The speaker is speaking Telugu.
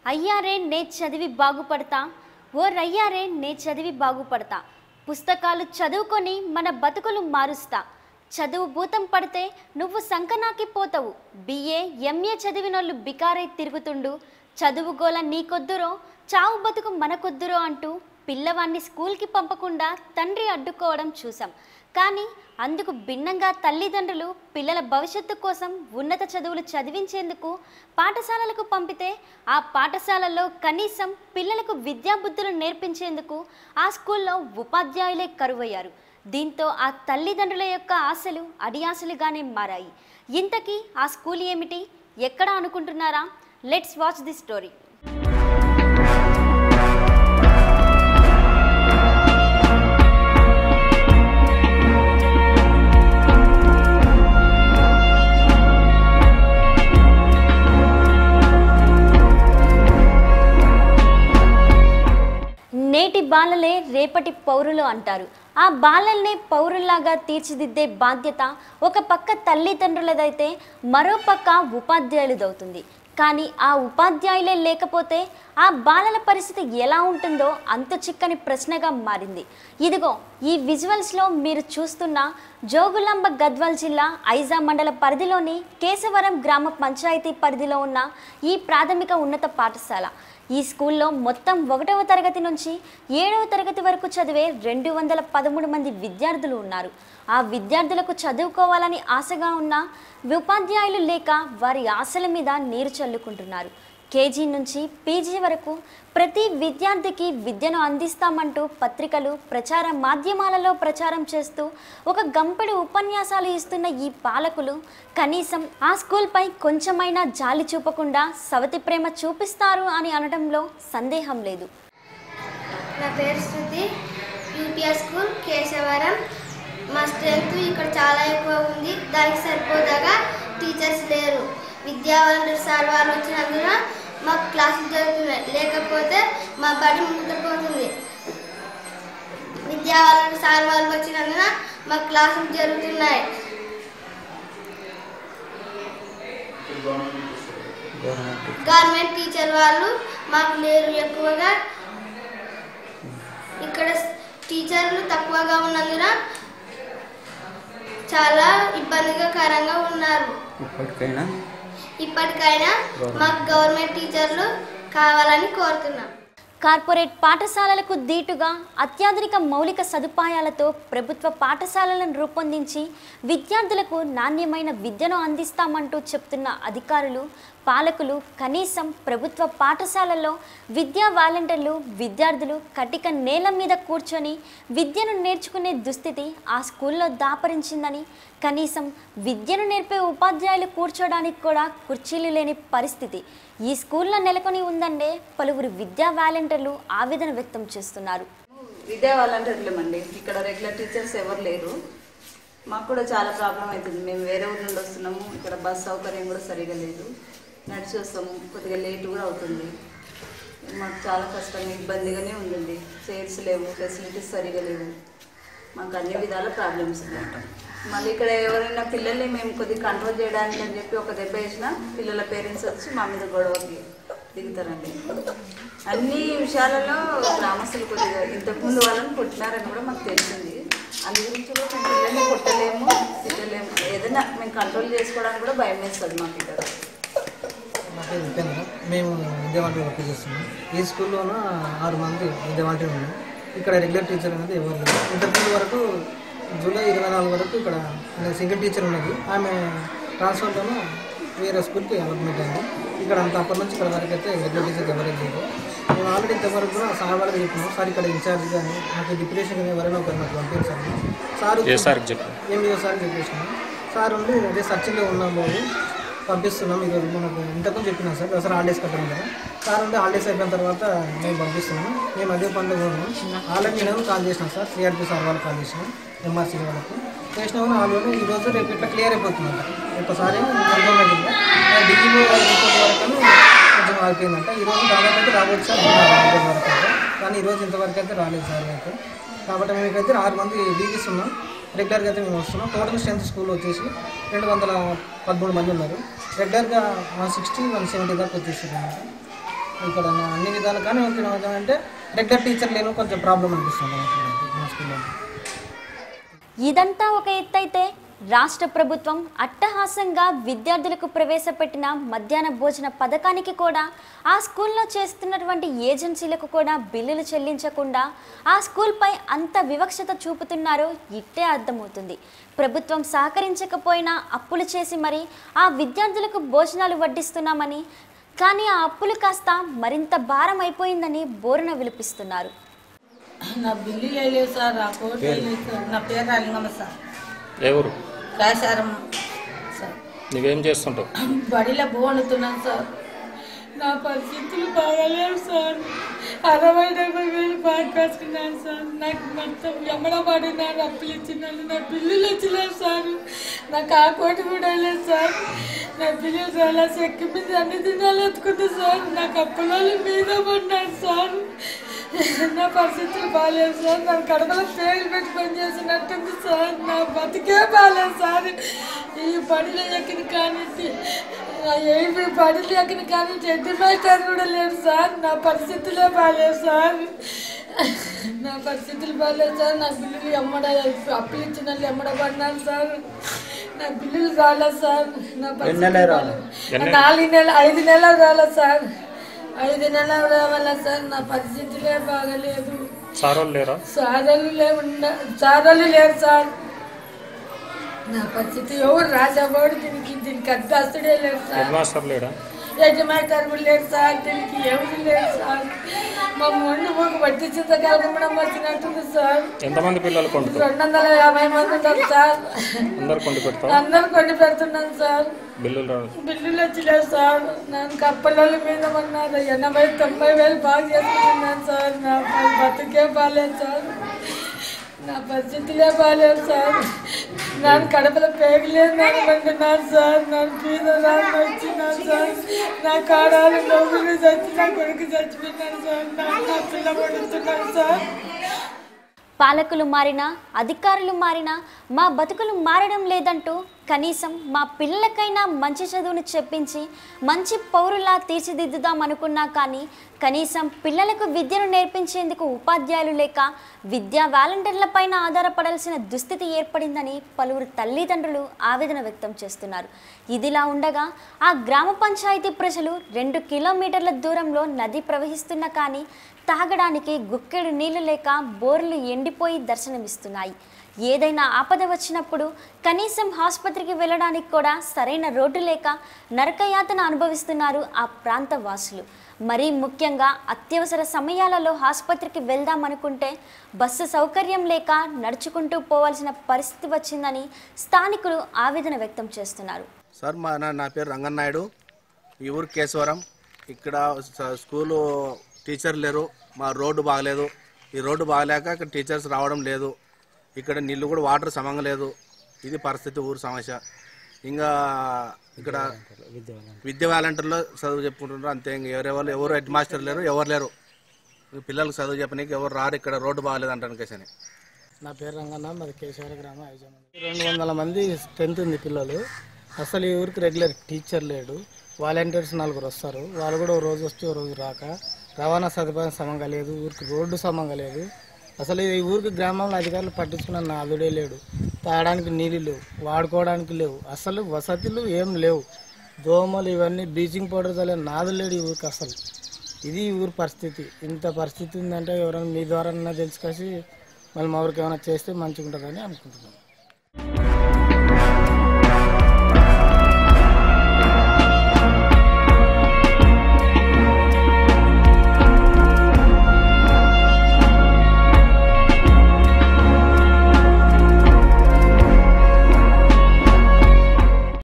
అయ్యారే నే చదివి బాగుపడతా, ఓ రయ్యారే నే చదివి బాగుపడతా, పుస్తకాలు చదువుకొని మన బతుకులు మారుస్తా, చదువు భూతం పడితే నువ్వు సంకనాకి పోతావు, బిఏ ఎంఏ చదివినోళ్ళు బికారై తిరుగుతుండు, చదువు గోల నీకొద్దురో చావు బతుకు మనకొద్దురో అంటూ పిల్లవాన్ని స్కూల్కి పంపకుండా తండ్రి అడ్డుకోవడం చూసాం. కానీ అందుకు భిన్నంగా తల్లిదండ్రులు పిల్లల భవిష్యత్తు కోసం ఉన్నత చదువులు చదివించేందుకు పాఠశాలలకు పంపితే ఆ పాఠశాలల్లో కనీసం పిల్లలకు విద్యాబుద్ధులు నేర్పించేందుకు ఆ స్కూల్లో ఉపాధ్యాయులే కరువయ్యారు. దీంతో ఆ తల్లిదండ్రుల యొక్క ఆశలు అడియాసలుగానే మారాయి. ఇంతకీ ఆ స్కూల్ ఏమిటి, ఎక్కడ అనుకుంటున్నారా? Let's watch the story. నేటి బాలలే రేపటి పౌరులు అంటారు. ఆ బాలల్నే పౌరుల్లాగా తీర్చిదిద్దే బాధ్యత ఒక పక్క తల్లిదండ్రులదైతే మరో పక్క ఉపాధ్యాయులదవుతుంది. కానీ ఆ ఉపాధ్యాయులే లేకపోతే ఆ బాలల పరిస్థితి ఎలా ఉంటుందో అంతు చిక్కని ప్రశ్నగా మారింది. ఇదిగో ఈ విజువల్స్లో మీరు చూస్తున్న జోగులాంబ గద్వాల్ జిల్లా ఐజా మండల పరిధిలోని కేశవరం గ్రామ పంచాయతీ పరిధిలో ఉన్న ఈ ప్రాథమిక ఉన్నత పాఠశాల. ఈ స్కూల్లో మొత్తం 1వ తరగతి నుంచి 7వ తరగతి వరకు చదివే 213 మంది విద్యార్థులు ఉన్నారు. ఆ విద్యార్థులకు చదువుకోవాలని ఆశగా ఉన్న ఉపాధ్యాయులు లేక వారి ఆశల మీద నీరు చల్లుకుంటున్నారు. కేజీ నుంచి పీజీ వరకు ప్రతి విద్యార్థికి విద్యను అందిస్తామంటూ పత్రికలు ప్రచార మాధ్యమాలలో ప్రచారం చేస్తూ ఒక గంపెడు ఉపన్యాసాలు ఇస్తున్న ఈ పాలకులు కనీసం ఆ స్కూల్పై కొంచెమైనా జాలి చూపకుండా సవతి ప్రేమ చూపిస్తారు అని అనడంలో సందేహం లేదు. నా పేరు శృతి, యూపీఆర్ స్కూల్ కేశవరం. మా స్ట్రెంత్ ఇక్కడ చాలా ఎక్కువ ఉంది, దానికి సరిపోదాగా టీచర్స్ లేరు. విద్యావాలంటీర్ సార్ వాళ్ళు వచ్చినందున మాకు క్లాసులు జరుగుతున్నాయి, లేకపోతే మా బడి ముందుకుపోతుంది. విద్యావాలంటీర్ సార్ వాళ్ళు వచ్చినందున మాకు క్లాసులు జరుగుతున్నాయి. గవర్నమెంట్ టీచర్ వాళ్ళు మాకు లేరు. ఎక్కువగా ఇక్కడ టీచర్లు తక్కువగా ఉన్నందున చాలా ఇబ్బందికరంగా ఉన్నారు. ఇప్పటికైనా మాకు గవర్నమెంట్ టీచర్లు కావాలని కోరుతున్నాం. కార్పొరేట్ పాఠశాలలకు దీటుగా అత్యాధునిక మౌలిక సదుపాయాలతో ప్రభుత్వ పాఠశాలలను రూపొందించి విద్యార్థులకు నాణ్యమైన విద్యను అందిస్తామంటూ చెప్తున్న అధికారులు, పాలకులు కనీసం ప్రభుత్వ పాఠశాలల్లో విద్యా వాలంటీర్లు విద్యార్థులు కటిక నేల మీద కూర్చొని విద్యను నేర్చుకునే దుస్థితి ఆ స్కూల్లో దాపరించిందని, కనీసం విద్యను నేర్పే ఉపాధ్యాయులు కూర్చోడానికి కూడా కుర్చీలు లేని పరిస్థితి ఈ స్కూల్లో నెలకొని ఉందంటే పలువురు విద్యా వాలంటీర్లు ఆవేదన వ్యక్తం చేస్తున్నారు. విద్యా వాలంటీర్లమండి, ఇక్కడ రెగ్యులర్ టీచర్స్ ఎవరు లేరు. మాకు కూడా చాలా ప్రాబ్లం అవుతుంది. మేము వేరే ఊరి నుండి వస్తున్నాము, ఇక్కడ బస్ సౌకర్యం కూడా సరిగా లేదు, నడిచి వస్తాము, కొద్దిగా లేట్ కూడా అవుతుంది. మాకు చాలా కష్టంగా ఇబ్బందిగానే ఉందండి. చైర్స్ లేవు, ఫెసిలిటీస్ సరిగా లేవు, మాకు అన్ని విధాల ప్రాబ్లమ్స్ ఉన్నాయి. మళ్ళీ ఇక్కడ ఎవరైనా పిల్లల్ని మేము కొద్దిగా కంట్రోల్ చేయడానికి అని చెప్పి ఒక దెబ్బ వేసినా పిల్లల పేరెంట్స్ వచ్చి మా మీద గొడవకి దిగుతారండి. అన్ని విషయాలలో గ్రామస్తులు కొద్దిగా ఇంతకుముందు వాళ్ళని కొట్టినారని కూడా మాకు తెలిసింది. అందు గురించి కూడా మేము పిల్లల్ని కొట్టలేము, తిట్టలేము, ఏదైనా మేము కంట్రోల్ చేసుకోవడానికి కూడా భయం వేస్తుంది మాకు ఇక్కడ. మేము విద్యా వాలంటీర్ వర్క్ చేస్తున్నాం. ఈ స్కూల్లోనూ 6 మంది విద్యా వాలంటీర్ ఉన్నాం. ఇక్కడ రెగ్యులర్ టీచర్ అనేది ఎవరు లేదు. ఇంతకుముందు వరకు జూలై 24 వరకు ఇక్కడ సింగిల్ టీచర్ ఉన్నది. ఆమె ట్రాన్స్ఫర్లోనూ వేరే స్కూల్కి అడ్మిట్ అయింది. ఇక్కడ అంత అప్పటి నుంచి ఇక్కడ వరకు అయితే రెగ్యులర్ టీచర్ ఎవరైనా లేదు. మేము ఆల్రెడీ ఇంతవరకు కూడా సార్ వాళ్ళకి చెప్పినాం. సార్ ఇక్కడ ఇన్ఛార్జ్ కానీ నాకు డిప్యూటేషన్ కానీ ఎవరైనా ఒకరు నాకు పంపించారు. సార్ ఏమి సార్ చెప్పేసినాం. సార్ ఉండి అదే సర్చింగ్లో ఉన్నాం బాబు, పంపిస్తున్నాం. ఈరోజు మనకు ఇంతకుముందు చెప్పినాం సార్, దసరా హాలిడేస్ కట్టడం కదా. సార్ ఉంటే హాలిడేస్ అయిపోయిన తర్వాత మేము పంపిస్తున్నాము. మేము అదే పనిలో ఉన్నాం. ఆల్రెడీ నేను కాల్ చేసినాం సార్, సిఆర్పీ సార్ వాళ్ళు కాల్ చేసినాం, ఎంఆర్సీ వాళ్ళకి చేసినా కూడా వాళ్ళు ఈరోజు రేపు ఇట్లా క్లియర్ అయిపోతుందంట. ఒకసారి గవర్నమెంట్ డిగ్రీ రిపోర్ట్ వరకు కొంచెం ఆగిపోయిందంట. ఈరోజు దాదాపు అయితే రావచ్చు సార్ వరకు అయితే, కానీ ఈరోజు ఇంతవరకు అయితే రాలేదు సార్ అయితే. కాబట్టి మేమైతే 6 మంది డీజీస్ ఉన్నాం. రెగ్యులర్గా అయితే మేము వస్తున్నాం. టోటల్ స్ట్రెంత్ స్కూల్ వచ్చేసి 213 మంది ఉన్నారు. రెగ్యులర్గా 160, 170 దాకా వచ్చేసారు. ఇక్కడ అన్ని విధాలు కానీ అంటే రెగ్యులర్ టీచర్ లేను కొంచెం ప్రాబ్లం అనిపిస్తుంది మా స్కూల్లో. ఇదంతా ఒక ఎత్తైతే రాష్ట్ర ప్రభుత్వం అట్టహాసంగా విద్యార్థులకు ప్రవేశపెట్టిన మధ్యాహ్న భోజన పథకానికి కూడా ఆ స్కూల్లో చేస్తున్నటువంటి ఏజెన్సీలకు కూడా బిల్లులు చెల్లించకుండా ఆ స్కూల్పై అంత వివక్షత చూపుతున్నారో ఇట్టే అర్థమవుతుంది. ప్రభుత్వం సహకరించకపోయినా అప్పులు చేసి మరి ఆ విద్యార్థులకు భోజనాలు వడ్డిస్తున్నామని, కానీ ఆ అప్పులు కాస్త మరింత భారం అయిపోయిందని బోరున విలిపిస్తున్నారు. నా బిల్లు లేదు సార్, నా కోర్టు లేదు సార్. నా పేరు రాలింగమ్మ సార్. ఎవరు? కాశారం సార్. నువ్వేం చేస్తుంటావు? బడిలో బోనుతున్నాను సార్. నా పరిస్థితులు బాగాలేవు సార్. 60-70 వేలు బాగా కాసుకున్నాను సార్. నాకు మొత్తం ఎమ్మడబడినారు, అప్పులు ఇచ్చినారు, నా బిల్లులు వచ్చినారు సార్. నాకు ఆ కోటి కూడా లేదు సార్. నా బిల్లులు చాలా చెక్కి మీద అన్ని దినాలు ఎత్తుకుంది సార్. నాకు అప్పుల మీద పడినారు సార్. నా పరిస్థితులు బాగాలేదు సార్. నా కడపలో పేరు పెట్టి పని చేసినట్టుంది సార్. నా బతికే బాగాలేదు సార్. ఈ పనిలో ఎక్కిన కానీ ఏమి పనులు ఎక్కిన కానీ చెడ్డి మాస్టర్ కూడా లేదు సార్. నా పరిస్థితులే బాగాలేదు సార్. నా పరిస్థితులు బాగాలేదు సార్. నా బిల్లులు అప్పులు ఇచ్చిన వాళ్ళు ఎమ్మడబడినాను సార్. నా బిల్లులు రాలేదు సార్. నా పరిస్థితులు 4 నెలలు 5 నెలలు రాలేదు సార్. 5 నెలలు రావాలా సార్. నా పరిస్థితులే బాగలేదు. సారోళ్ళు లేరా? సారోళ్ళు లేరు సార్. నా పరిస్థితి ఎవరు రాసేవాడు దీనికి అడ్డాస్తుడే లేదు సార్. హెడ్మాస్టర్ లేడా? యజమాని కూడా లేరు సార్. దీనికి ఎవరు లేరు సార్. మా మొండి ఒక వడ్డీ చింత కలగడం వచ్చినట్టుంది సార్. ఎంతమంది పిల్లలు కొంటారు? 250 మంది ఉంటారు సార్. అందరు కొండి పెడతారు? అందరు కొండి పెడుతున్నాను సార్. బిల్లులు వచ్చినాయి సార్. నాకు కప్పల మీద ఉన్నారు. 80-90 వేలు బాగా చేసుకుంటున్నాను సార్. నా బతుకే బాగాలేదు సార్. నా పరిస్థితులే బాగాలేదు సార్. నేను కడపలో పేగలేదు అనుకుంటున్నాను సార్. నన్ను పీద రాని వచ్చినాను సార్. నా కాడాలు నవ్వులు చచ్చి నా కొడుకు చచ్చిపోయినాను సార్. నా పిల్ల పడుతున్నాను సార్. పాలకులు మారినా అధికారులు మారినా మా బతుకులు మారడం లేదంటూ కనీసం మా పిల్లలకైనా మంచి చదువును చెప్పించి మంచి పౌరులా తీర్చిదిద్దుదాం అనుకున్నా కానీ కనీసం పిల్లలకు విద్యను నేర్పించేందుకు ఉపాధ్యాయులు లేక విద్యా వాలంటీర్లపైన ఆధారపడాల్సిన దుస్థితి ఏర్పడిందని పలువురు తల్లిదండ్రులు ఆవేదన వ్యక్తం చేస్తున్నారు. ఇదిలా ఉండగా ఆ గ్రామ పంచాయతీ ప్రజలు 2 కిలోమీటర్ల దూరంలో నది ప్రవహిస్తున్నా కానీ తాగడానికి గుక్కెడు నీళ్లు లేక బోర్లు ఎండిపోయి దర్శనమిస్తున్నాయి. ఏదైనా ఆపద వచ్చినప్పుడు కనీసం ఆసుపత్రికి వెళ్ళడానికి కూడా సరైన రోడ్డు లేక నరకయాతన అనుభవిస్తున్నారు ఆ ప్రాంత వాసులు. మరీ ముఖ్యంగా అత్యవసర సమయాలలో ఆసుపత్రికి వెళ్దామనుకుంటే బస్సు సౌకర్యం లేక నడుచుకుంటూ పోవాల్సిన పరిస్థితి వచ్చిందని స్థానికులు ఆవేదన వ్యక్తం చేస్తున్నారు. సార్ నా పేరు రంగన్నాయుడు. ఈ ఊరు కేశవరం. ఇక్కడ స్కూలు టీచర్ లేరు. మా రోడ్డు బాగలేదు. ఈ రోడ్డు బాగలేక ఇక్కడ టీచర్స్ రావడం లేదు. ఇక్కడ నీళ్ళు కూడా వాటర్ సమంగా లేదు. ఇది పరిస్థితి ఊరు సమస్య. ఇంకా ఇక్కడ విద్యా వాలంటీర్లో చదువు చెప్పుకుంటున్నారు అంతే. ఇంకా ఎవరు హెడ్ మాస్టర్ లేరు, ఎవరు లేరు. పిల్లలకు చదువు చెప్పడానికి ఎవరు రారు. ఇక్కడ రోడ్డు బాగలేదు అంటాను కేసని. నా పేరు రంగన్న, మాది కేశవర గ్రామం. 200 మంది స్ట్రెంత్ ఉంది పిల్లలు. అసలు ఈ ఊరికి రెగ్యులర్ టీచర్ లేడు. వాలంటీర్స్ 4 వస్తారు. వాళ్ళు కూడా ఓ రోజు వస్తే ఓ రోజు రాక. రవాణా సదుపాయం సమంగా లేదు. ఊరికి రోడ్డు సమంగా లేదు. అసలు ఈ ఊరికి గ్రామంలో అధికారులు పట్టించుకున్న నాదుడే లేడు. తాగడానికి నీళ్ళు లేవు, వాడుకోవడానికి లేవు. అసలు వసతులు ఏం లేవు. దోమలు ఇవన్నీ బ్లీచింగ్ పౌడర్ చల్లే నాదు లేడు ఈ ఊరికి అసలు. ఇది ఈ ఊరి పరిస్థితి. ఇంత పరిస్థితి ఉందంటే ఎవరైనా మీ ద్వారా తెలుసుకొచ్చి మళ్ళీ మా ఊరికి ఏమైనా చేస్తే మంచిగా ఉంటుందని అనుకుంటున్నాం.